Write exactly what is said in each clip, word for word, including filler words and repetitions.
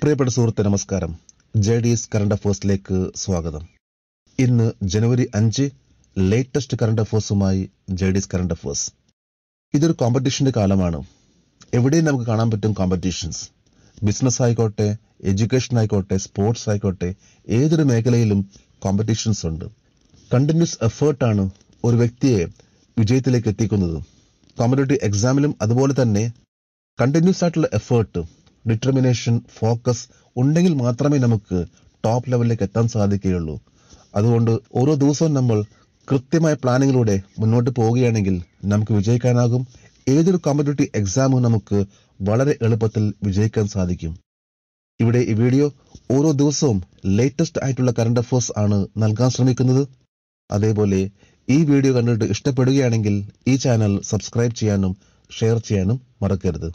പ്രിയപ്പെട്ട സുഹൃത്തെ നമസ്കാരം. ജെ ഡി എസ് കറണ്ട് അഫേഴ്സിലേക്ക് സ്വാഗതം. ഇന്ന് ജനുവരി അഞ്ച്, ലേറ്റസ്റ്റ് കറണ്ട് അഫേഴ്സുമായി J D S current affairs. ഇതൊരു കോമ്പറ്റീഷന്റെ കാലമാണ്. എവിടെയും നമുക്ക് കാണാൻ പറ്റും കോമ്പറ്റീഷൻസ്. ബിസിനസ് ആയിക്കോട്ടെ, എഡ്യൂക്കേഷൻ ആയിക്കോട്ടെ, സ്പോർട്സ് ആയിക്കോട്ടെ, ഏതൊരു മേഖലയിലും കോമ്പറ്റീഷൻസ് ഉണ്ട്. കണ്ടിന്യൂസ് എഫേർട്ടാണ് ഒരു വ്യക്തിയെ വിജയത്തിലേക്ക് എത്തിക്കുന്നത്. കോമ്പറ്റേറ്റീവ് എക്സാമിലും അതുപോലെ തന്നെ കണ്ടിന്യൂസ് ആയിട്ടുള്ള എഫേർട്ട്, ഡിറ്റർമിനേഷൻ, ഫോക്കസ് ഉണ്ടെങ്കിൽ മാത്രമേ നമുക്ക് ടോപ്പ് ലെവലിലേക്ക് എത്താൻ സാധിക്കുകയുള്ളൂ. അതുകൊണ്ട് ഓരോ ദിവസവും നമ്മൾ കൃത്യമായ പ്ലാനിങ്ങിലൂടെ മുന്നോട്ട് പോവുകയാണെങ്കിൽ നമുക്ക് വിജയിക്കാനാകും. ഏതൊരു കോമ്പറ്റേറ്റീവ് എക്സാമും നമുക്ക് വളരെ എളുപ്പത്തിൽ വിജയിക്കാൻ സാധിക്കും. ഇവിടെ ഈ വീഡിയോ ഓരോ ദിവസവും ലേറ്റസ്റ്റ് ആയിട്ടുള്ള കറണ്ട് അഫേഴ്സ് ആണ് നൽകാൻ ശ്രമിക്കുന്നത്. അതേപോലെ ഈ വീഡിയോ കണ്ടിട്ട് ഇഷ്ടപ്പെടുകയാണെങ്കിൽ ഈ ചാനൽ സബ്സ്ക്രൈബ് ചെയ്യാനും ഷെയർ ചെയ്യാനും മറക്കരുത്.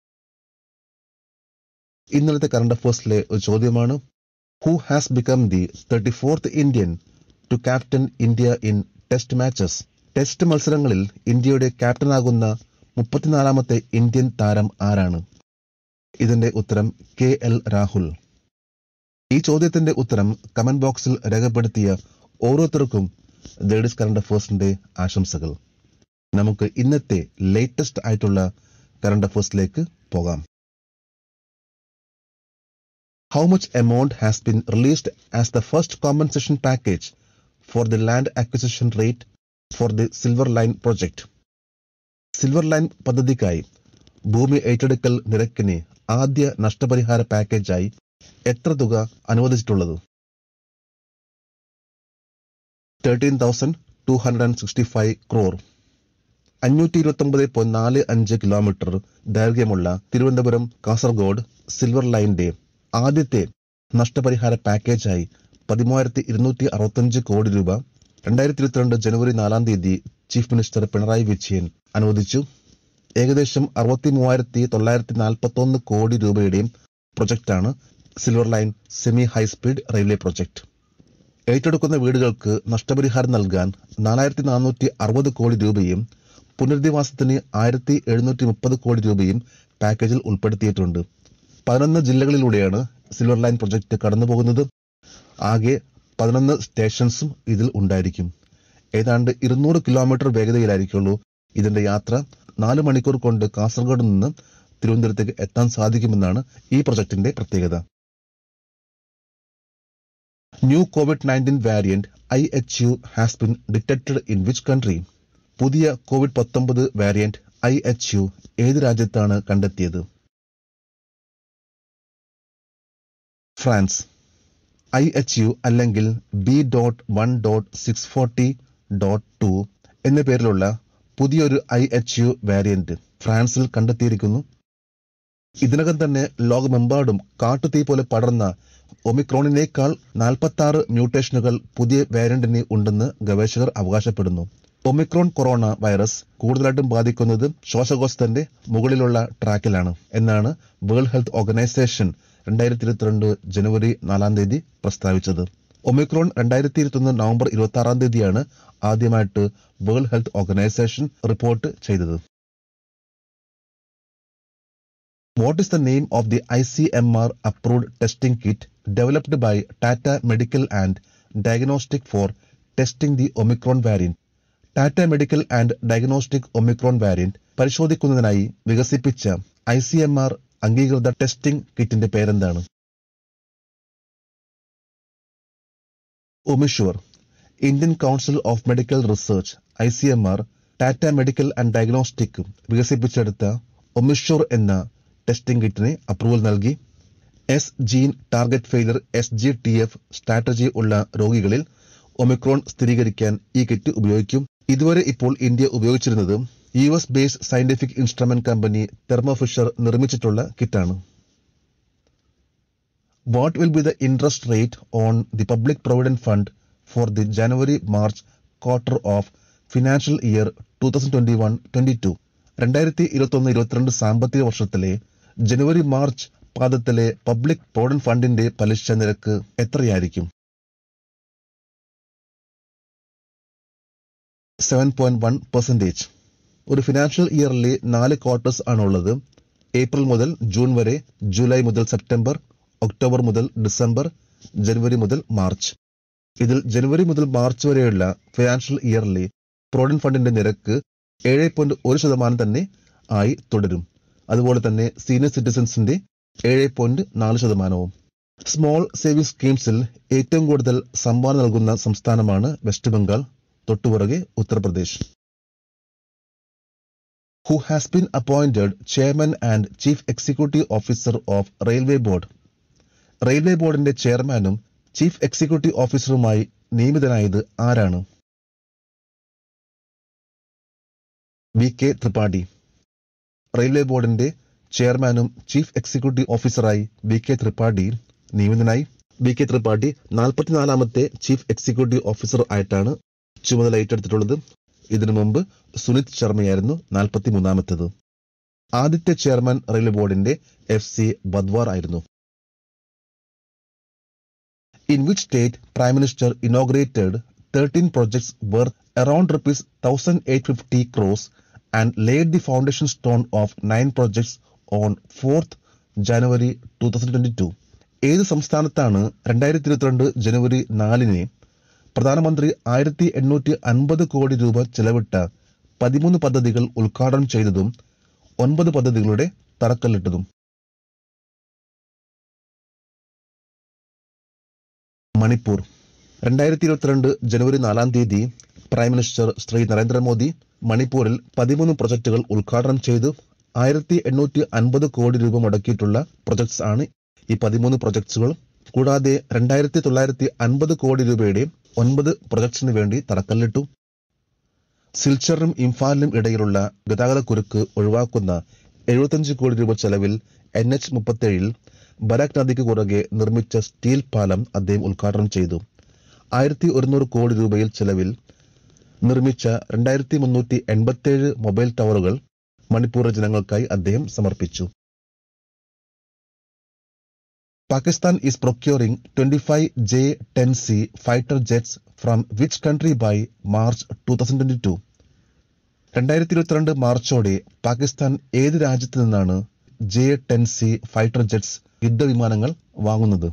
ഇന്നലത്തെ കറണ്ട് അഫേഴ്സിലെ ഒരു ചോദ്യമാണ്: who has become the thirty fourth Indian to captain India in test matches? Test മത്സരങ്ങളിൽ ഇന്ത്യയുടെ ക്യാപ്റ്റനാകുന്ന മുപ്പത്തിനാലാമത്തെ ഇന്ത്യൻ താരം ആരാണ്? ഇതിന്റെ ഉത്തരം കെ എൽ രാഹുൽ. ഈ ചോദ്യത്തിന്റെ ഉത്തരം കമന്റ് ബോക്സിൽ രേഖപ്പെടുത്തിയ ഓരോരുത്തർക്കും ജെ ഡി എസ് കറണ്ട് അഫേഴ്സിന്റെ ആശംസകൾ. നമുക്ക് ഇന്നത്തെ ലേറ്റസ്റ്റ് ആയിട്ടുള്ള കറണ്ട് അഫേഴ്സിലേക്ക് പോകാം. How much amount has been released as the first compensation package for the land acquisition rate for the Silver Line project? Silver Line പദ്ധതിക്കായി ഭൂമി ഏറ്റെടുക്കൽ നിരക്കിന് ആദ്യ നഷ്ടപരിഹാര പാക്കേജായി എത്ര തുക അനുവദിച്ചിട്ടുള്ളത്? Thirteen thousand two hundred and sixty five crore. അഞ്ഞൂറ്റി ഇരുപത്തി ഒമ്പത് പോയിന്റ് നാല് അഞ്ച് കിലോമീറ്റർ ദൈർഘ്യമുള്ള തിരുവനന്തപുരം കാസർഗോഡ് സിൽവർ ലൈനിന്റെ ആദ്യത്തെ നഷ്ടപരിഹാര പാക്കേജായി പതിമൂവായിരത്തി ഇരുന്നൂറ്റി അറുപത്തഞ്ച് കോടി രൂപ രണ്ടായിരത്തി ഇരുപത്തിരണ്ട് ജനുവരി നാലാം തീയതി ചീഫ് മിനിസ്റ്റർ പിണറായി വിജയൻ അനുവദിച്ചു. ഏകദേശം അറുപത്തി മൂവായിരത്തി തൊള്ളായിരത്തി നാൽപ്പത്തി ഒന്ന് കോടി രൂപയുടെയും പ്രൊജക്റ്റാണ് Silver Line semi high speed railway project. ഏറ്റെടുക്കുന്ന വീടുകൾക്ക് നഷ്ടപരിഹാരം നൽകാൻ നാലായിരത്തി നാനൂറ്റി അറുപത് കോടി രൂപയും പുനരധിവാസത്തിന് ആയിരത്തി എഴുന്നൂറ്റി മുപ്പത് കോടി രൂപയും പാക്കേജിൽ ഉൾപ്പെടുത്തിയിട്ടുണ്ട്. പതിനൊന്ന് ജില്ലകളിലൂടെയാണ് സിൽവർ ലൈൻ പ്രൊജക്ട് കടന്നുപോകുന്നത്. ആകെ പതിനൊന്ന് സ്റ്റേഷൻസും ഇതിൽ ഉണ്ടായിരിക്കും. ഏതാണ്ട് ഇരുന്നൂറ് കിലോമീറ്റർ വേഗതയിലായിരിക്കുള്ളൂ ഇതിന്റെ യാത്ര. നാല് മണിക്കൂർ കൊണ്ട് കാസർഗോഡ് നിന്ന് തിരുവനന്തപുരത്തേക്ക് എത്താൻ സാധിക്കുമെന്നാണ് ഈ പ്രൊജക്ടിന്റെ പ്രത്യേകത. New Covid nineteen variant I H U has been detected in which country? പുതിയ കോവിഡ് പത്തൊമ്പത് വാരിയന്റ് ഐ എച്ച് യു ഏത് രാജ്യത്താണ് കണ്ടെത്തിയത്? ഫ്രാൻസ്. ഐ എച്ച് യു അല്ലെങ്കിൽ B dot one dot six forty dot two എന്ന പേരിലുള്ള പുതിയൊരു ഐ എച്ച് യു വാരിയന്റ് ഫ്രാൻസിൽ കണ്ടെത്തിയിരിക്കുന്നു. ഇതിനകം തന്നെ ലോകമെമ്പാടും കാട്ടുതീ പോലെ പടർന്ന ഒമിക്രോണിനേക്കാൾ നാൽപ്പത്തി ആറ് മ്യൂട്ടേഷനുകൾ പുതിയ വാരിയന്റിന് ഉണ്ടെന്ന് ഗവേഷകർ അവകാശപ്പെടുന്നു. ഒമിക്രോൺ കൊറോണ വൈറസ് കൂടുതലായിട്ടും ബാധിക്കുന്നത് ശ്വാസകോശത്തിന്റെ മുകളിലുള്ള ട്രാക്കിലാണ് എന്നാണ് വേൾഡ് ഹെൽത്ത് ഓർഗനൈസേഷൻ രണ്ടായിരത്തി ഇരുപത്തിരണ്ട് ജനുവരി നാലാം തീയതി പ്രസ്താവിച്ചത്. ഒമിക്രോൺ രണ്ടായിരത്തി ഇരുപത്തൊന്ന് നവംബർ ഇരുപത്തി ആറാം തീയതിയാണ് ആദ്യമായിട്ട് വേൾഡ് ഹെൽത്ത് ഓർഗനൈസേഷൻ റിപ്പോർട്ട് ചെയ്തത്. What is the name of the I C M R approved testing kit developed by Tata Medical and Diagnostic for testing the Omicron variant? Tata Medical and Diagnostic Omicron variant പരിശോധിക്കുന്നതിനായി വികസിപ്പിച്ച I C M R അംഗീകൃത testing കിറ്റിന്റെ പേരെന്താണ്? Omisure. Indian Council of Medical Research I C M R Tata Medical and Diagnostic വികസിപ്പിച്ചെടുത്ത Omisure എന്ന testing കിറ്റിന് approval നൽകി. S gene target failure S G T F strategy ഉള്ള രോഗികളിൽ ഒമിക്രോൺ സ്ഥിരീകരിക്കാൻ ഈ കിറ്റ് ഉപയോഗിക്കും. ഇതുവരെ ഇപ്പോൾ ഇന്ത്യ ഉപയോഗിച്ചിരുന്നത് U S based scientific instrument company Thermo Fisher നിർമ്മിച്ചിട്ടുള്ള കിറ്റാണ്. What will be the interest rate on the public provident fund for the January March quarter of financial year two thousand twenty one twenty two? രണ്ടായിരത്തി ഇരുപത്തി ഒന്ന് ഇരുപത്തിരണ്ട് സാമ്പത്തിക വർഷത്തിലെ ജനുവരി March പാദത്തിലെ പബ്ലിക് പ്രൊവിഡന്റ് ഫണ്ടിന്റെ പലിശ നിരക്ക് എത്രയായിരിക്കും? Seven point one percentage. ഒരു ഫിനാൻഷ്യൽ ഇയറിലെ നാല് ക്വാർട്ടേഴ്സ് ആണുള്ളത്. ഏപ്രിൽ മുതൽ ജൂൺ വരെ, ജൂലൈ മുതൽ സെപ്റ്റംബർ, ഒക്ടോബർ മുതൽ ഡിസംബർ, ജനുവരി മുതൽ മാർച്ച്. ഇതിൽ ജനുവരി മുതൽ മാർച്ച് വരെയുള്ള ഫിനാൻഷ്യൽ ഇയറിലെ പ്രൊവിഡന്റ് ഫണ്ടിന്റെ നിരക്ക് ഏഴ് പോയിന്റ് ഒരു ശതമാനം തന്നെ ആയി തുടരും. അതുപോലെ തന്നെ സീനിയർ സിറ്റിസൺസിന്റെ ഏഴ് പോയിന്റ് നാല് ശതമാനവും. സ്മോൾ സേവിംഗ് സ്കീംസിൽ ഏറ്റവും കൂടുതൽ സംഭാവന നൽകുന്ന സംസ്ഥാനമാണ് വെസ്റ്റ് ബംഗാൾ, തൊട്ടുപുറകെ Uttar Pradesh. Who has been appointed chairman and chief executive officer of Railway Board? Railway ബോർഡിന്റെ ചെയർമാനും ചീഫ് എക്സിക്യൂട്ടീവ് ഓഫീസറുമായി നിയമിതനായത് ആരാണ്? V K Tripathi. റെയിൽവേ ബോർഡിന്റെ ചെയർമാനും ചീഫ് എക്സിക്യൂട്ടീവ് ഓഫീസറായി വി കെ ത്രിപാഠി നിയമിതനായി. വി കെ ത്രിപാഠി നാൽപ്പത്തിനാലാമത്തെ ചീഫ് എക്സിക്യൂട്ടീവ് ഓഫീസർ ആയിട്ടാണ് ചുമതല ഏറ്റെടുത്തിട്ടുള്ളത്. ഇതിനു മുമ്പ് സുനിത് ശർമ്മയായിരുന്നു നാൽപ്പത്തി മൂന്നാമത്തേത്. ആദ്യത്തെ ചെയർമാൻ റെയിൽവേ ബോർഡിന്റെ എഫ് സി ബദ്വാർ ആയിരുന്നു. In which state Prime Minister inaugurated thirteen projects worth around rupees one thousand eight hundred fifty crores and laid the foundation stone of nine projects on fourth January twenty twenty-two? ഏത് സംസ്ഥാനത്താണ് രണ്ടായിരത്തി ഇരുപത്തിരണ്ട് ജനുവരി നാലിന് പ്രധാനമന്ത്രി ആയിരത്തി എണ്ണൂറ്റി അൻപത് കോടി രൂപ ചെലവിട്ട പതിമൂന്ന് പദ്ധതികൾ ഉദ്ഘാടനം ചെയ്തതും ഒൻപത് പദ്ധതികളുടെ തറക്കല്ലിട്ടതും? മണിപ്പൂർ. രണ്ടായിരത്തി ഇരുപത്തിരണ്ട് ജനുവരി നാലാം തീയതി പ്രൈം മിനിസ്റ്റർ ശ്രീ നരേന്ദ്രമോദി മണിപ്പൂരിൽ പതിമൂന്ന് പ്രൊജക്ടുകൾ ഉദ്ഘാടനം ചെയ്തു. ആയിരത്തി എണ്ണൂറ്റി അൻപത് കോടി രൂപ മുടക്കിയിട്ടുള്ള പ്രൊജക്ട്സ് ആണ് ഈ പതിമൂന്ന് പ്രൊജക്ട്സുകൾ. കൂടാതെ രണ്ടായിരത്തി തൊള്ളായിരത്തി അൻപത് കോടി രൂപയുടെ ഒൻപത് പ്രൊജക്ട്സിന് വേണ്ടി തറക്കല്ലിട്ടു. സിൽച്ചറിനും ഇംഫാലിനും ഇടയിലുള്ള ഗതാഗതക്കുരുക്ക് ഒഴിവാക്കുന്ന എഴുപത്തഞ്ച് കോടി രൂപ ചെലവിൽ എൻ എച്ച് മുപ്പത്തേഴിൽ ബരാക് നദിക്ക് കുറുകെ നിർമ്മിച്ച സ്റ്റീൽ പാലം അദ്ദേഹം ഉദ്ഘാടനം ചെയ്തു. ആയിരത്തി ഒരുന്നൂറ് കോടി രൂപയിൽ ചെലവിൽ നിർമ്മിച്ച രണ്ടായിരത്തി മുന്നൂറ്റി എൺപത്തേഴ് മൊബൈൽ ടവറുകൾ മണിപ്പൂർ ജനങ്ങൾക്കായി അദ്ദേഹം സമർപ്പിച്ചു. Pakistan is procuring twenty-five J ten C fighter jets from which country by March twenty twenty-two? രണ്ടായിരത്തി ഇരുപത്തിരണ്ട് മാർച്ചോടെ പാകിസ്ഥാൻ ഏത് രാജ്യത്ത് നിന്നാണ് J ten C fighter jets യുദ്ധവിമാനങ്ങൾ വാങ്ങുന്നത്?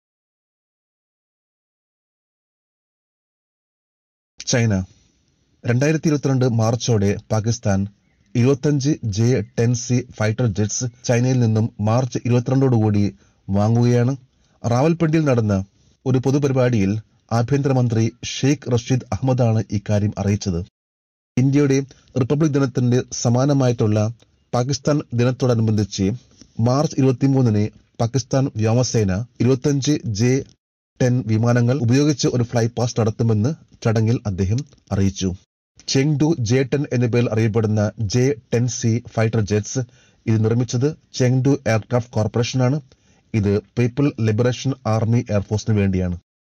ചൈന. രണ്ടായിരത്തി ഇരുപത്തിരണ്ട് മാർച്ചോടെ പാകിസ്ഥാൻ ഇരുപത്തഞ്ച് J ten C fighter jets ചൈനയിൽ നിന്നും മാർച്ച് ഇരുപത്തിരണ്ടോടുകൂടി വാങ്ങുകയാണ്. റാവൽപിണ്ടിയിൽ നടന്ന ഒരു പൊതുപരിപാടിയിൽ ആഭ്യന്തരമന്ത്രി ഷെയ്ഖ് റഷീദ് അഹമ്മദാണ് ഇക്കാര്യം അറിയിച്ചത്. ഇന്ത്യയുടെ റിപ്പബ്ലിക് ദിനത്തിന്റെ സമാനമായിട്ടുള്ള പാകിസ്ഥാൻ ദിനത്തോടനുബന്ധിച്ച് മാർച്ച് ഇരുപത്തിമൂന്നിന് പാകിസ്ഥാൻ വ്യോമസേന ഇരുപത്തഞ്ച് ജെ ടെൻ വിമാനങ്ങൾ ഉപയോഗിച്ച് ഒരു ഫ്ലൈ പാസ്റ്റ് നടത്തുമെന്ന് ചടങ്ങിൽ അദ്ദേഹം അറിയിച്ചു. ചെങ്ഡു ജെ ടെൻ എന്ന പേരിൽ അറിയപ്പെടുന്ന J ten C fighter jets ഇത് നിർമ്മിച്ചത് ചെങ്ഡു എയർക്രാഫ്റ്റ് കോർപ്പറേഷനാണ്. ഇത് പീപ്പിൾ ലിബറേഷൻ ആർമി എയർഫോഴ്സിന് വേണ്ടിയാണ്.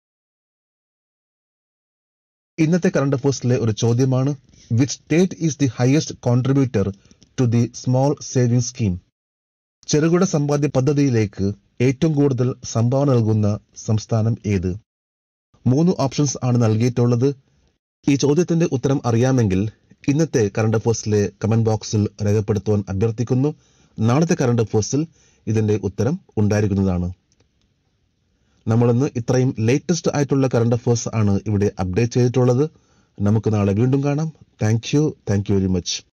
ഇന്നത്തെ കറണ്ട് അഫയേഴ്സിലെ ഒരു ചോദ്യമാണ്, which state is the highest contributor to the small saving scheme? ചെറുകിട സമ്പാദ്യ പദ്ധതിയിലേക്ക് ഏറ്റവും കൂടുതൽ സംഭാവന നൽകുന്ന സംസ്ഥാനം ഏത്? മൂന്ന് ഓപ്ഷൻസ് ആണ് നൽകിയിട്ടുള്ളത്. ഈ ചോദ്യത്തിന്റെ ഉത്തരം അറിയാമെങ്കിൽ ഇന്നത്തെ കറണ്ട് അഫയേഴ്സിലെ കമന്റ് ബോക്സിൽ രേഖപ്പെടുത്തുവാൻ അഭ്യർത്ഥിക്കുന്നു. നാളത്തെ കറണ്ട് അഫയേഴ്സിൽ ഇതിന്റെ ഉത്തരം ഉണ്ടായിരിക്കുന്നതാണ്. നമ്മളിന്ന് ഇത്രയും ലേറ്റസ്റ്റ് ആയിട്ടുള്ള കറണ്ട് അഫയേഴ്സ് ആണ് ഇവിടെ അപ്ഡേറ്റ് ചെയ്തിട്ടുള്ളത്. നമുക്ക് നാളെ വീണ്ടും കാണാം. Thank you thank you very much.